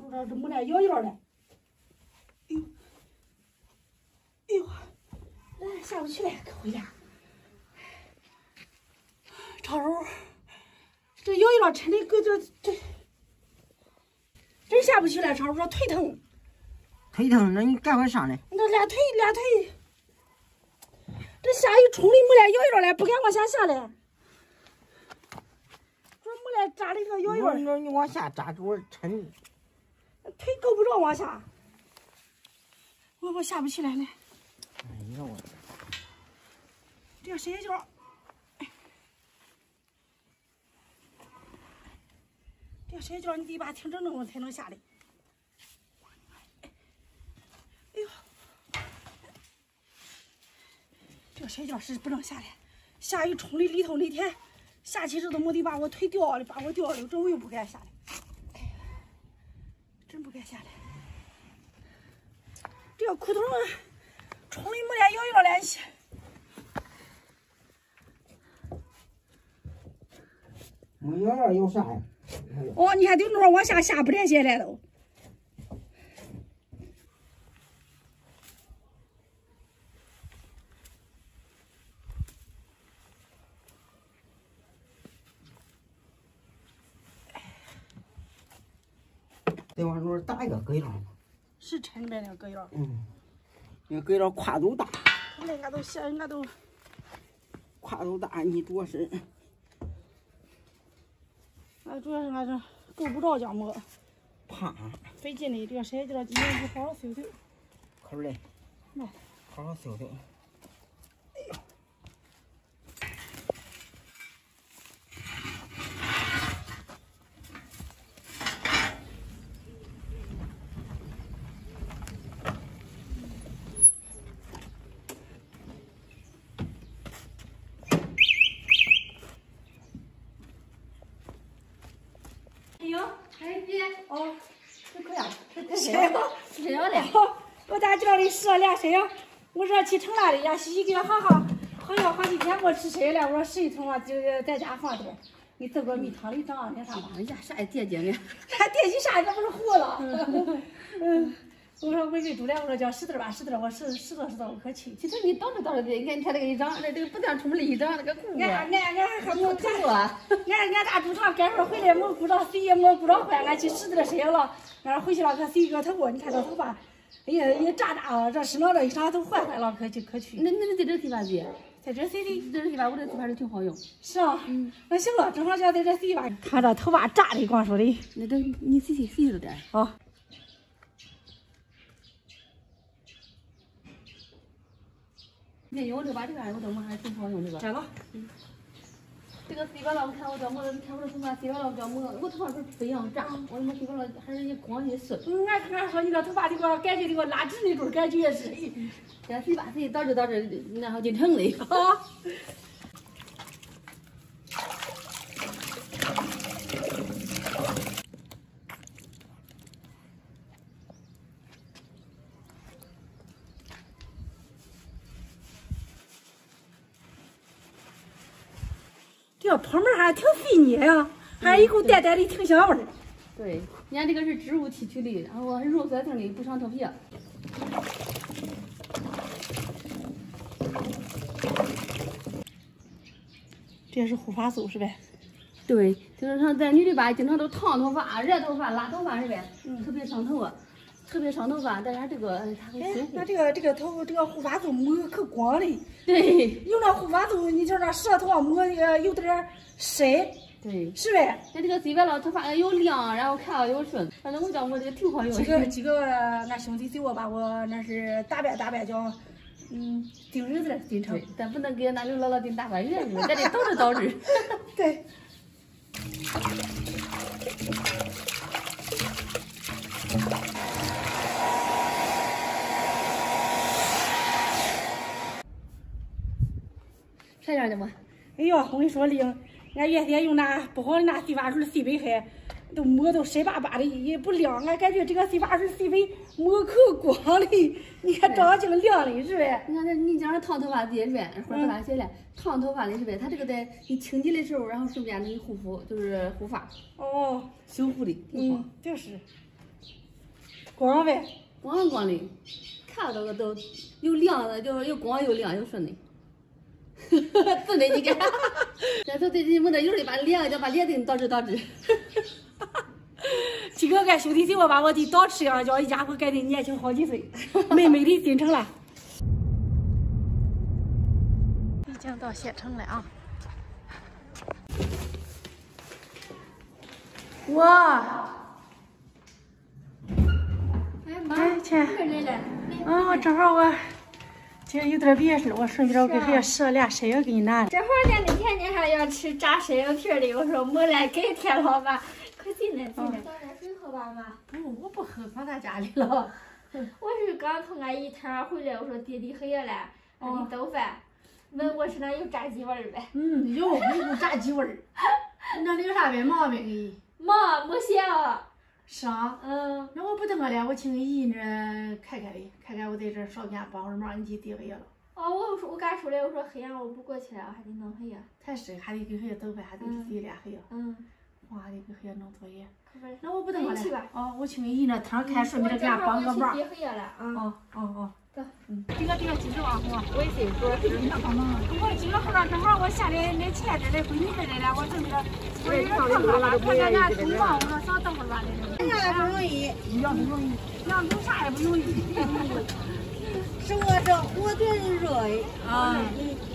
瞅瞅这没来摇摇的。哎呦，哎呦，来下不去了，可回家。瞅瞅，这摇摇抻的搁这真下不去了，瞅瞅这腿疼。 腿疼，那你赶快上来。 那俩腿，这下雨冲的没来摇摇了，不敢往下下来。这没来扎的个摇摇。 那你往下扎，给我抻。 腿够不着往下，我下不去来了。 哎呀我。 这个摔跤，这个摔跤你得把挺整整才能下来。哎呦，这个摔跤是不能下来，下雨冲的里头那天下起这都没得把我腿掉了，把我掉了，这我又不敢下来。哎呀，真不敢下来。这个裤头冲的没来摇摇来去。 没摇摇有啥呀？ 哦，你还得那往下下不来些来都。 得往这打一个搁腰。 是抻呗那个搁腰。 那个搁腰跨度大。 那俺都想，俺都跨度大，你主要是。 主要是俺这够不着姜末， 怕， 费劲的。这个筛子今天不好好修修。 可是嘞， 来， 好好修修。 哎呦，哦，这可呀，这谁呀？ 谁要的？ 我咋知道的是俩谁呀？我说去城那里呀，西西给好要好几天没吃谁了。我说谁成啊？就在家放点，你走个米汤里长点啥嘛？ 哎呀，啥也惦记呢？ 还惦记啥？这不是活了？我说回去住了，我说叫石头吧，石头，我石头，我可去。 其实你倒着的，你看那个一张，这个不像出门的一张那个裤子。 俺还没看过。俺大猪场该说回来没顾着水也没顾着换，俺去石头身上了。俺回去了，可洗个头，你看这头发，哎呀也炸了，这湿了这一上都坏了，可去。 那在这洗发剂？ 在这洗的， 这洗发我这洗发水挺好用。 是啊，那行了，正好就要在这洗吧。看这头发炸的，光说的。 那这你洗着点。 好。 你看用这把这个我这我还挺好用这个。 摘了。 这个洗完了，我看我这摸，看我这头发洗完了，我头发是不一样炸，我摸洗完了还是一光一顺。 俺说你这头发的给我感觉的我拉直那种感觉是。 这洗发水到这，然后就成了。 好。这泡沫还挺细腻呀，还有一股淡淡的挺香味儿。 对，人家这个是植物提取的，然后乳酸性的，不伤头皮。 这是护发素是呗？ 对，就是像咱女的吧，经常都烫头发、热头发、拉头发是呗？特别伤头，特别伤头发。但是这个它会修复。 那这个护发素抹可光的。 对， 用那护发素，你瞅这舌头上抹有点晒。 对， 是呗？ 那这个洗完了头发又亮，然后看着又顺。反正我觉我这个挺好用。 几个俺兄弟给我把我那是打扮叫。订日子订成， 咱不能给那刘姥姥订大半月日，咱得倒日。 对。 啥样的嘛？ 哎呦，我跟你说的，俺原先用那不好的那洗发水洗白海。都抹都湿巴巴的，也不亮。俺感觉这个洗发水洗肥抹可光的，你看照镜亮的是呗？ 你看你讲烫头发的是呗？或者咋写嘞？烫头发的是呗？它这个在你清洁的时候，然后顺便给你护肤，就是护发。 哦， 修复的挺好。 就是。 光呗。 光光的，看到个都又亮的，就是又光又亮又顺的。真的，你看，这都对你们这有的把脸就把脸给捯饬。 这个俺兄弟就我把我的倒吃样叫一家伙改的年轻好几岁，美美的进城了。已经到县城了啊！哇！哎，亲，正好我今天有点别事，我顺便我给孩子试了俩筛药给你拿了。 这会儿呢，那天你还要吃炸筛药皮的，我说没来给天老板，快进来进来。倒点水喝吧妈。 不，我不喝，放咱家里了。 我是刚从俺姨摊回来，我说弟弟黑夜了，俺给你豆饭。问我是那有炸鸡味儿呗？ 有炸鸡味儿。那你有啥别毛病？ 妈，没写啊。 是啊。那我不等我了，我请姨那看看我在这少给俺帮会忙，你去地黑了。 哦，我跟俺说了，我说黑夜我不过去了，我还得弄黑夜。 太是，还得给黑夜豆饭，还得洗俩黑夜。我还得给黑夜弄作业。那我不等我了。哦，我请姨那摊看，顺便给俺帮个忙。 我去地黑夜了啊。走， 这个记住啊， 微信说你帮忙。我今个后边正好我下来那钱这来闺女这来了，我准备着，我有点看看吧，看看俺厨房，我说少等会儿吧。 这也不容易， 养不容易，养猪啥也不容易。 是我这火腿热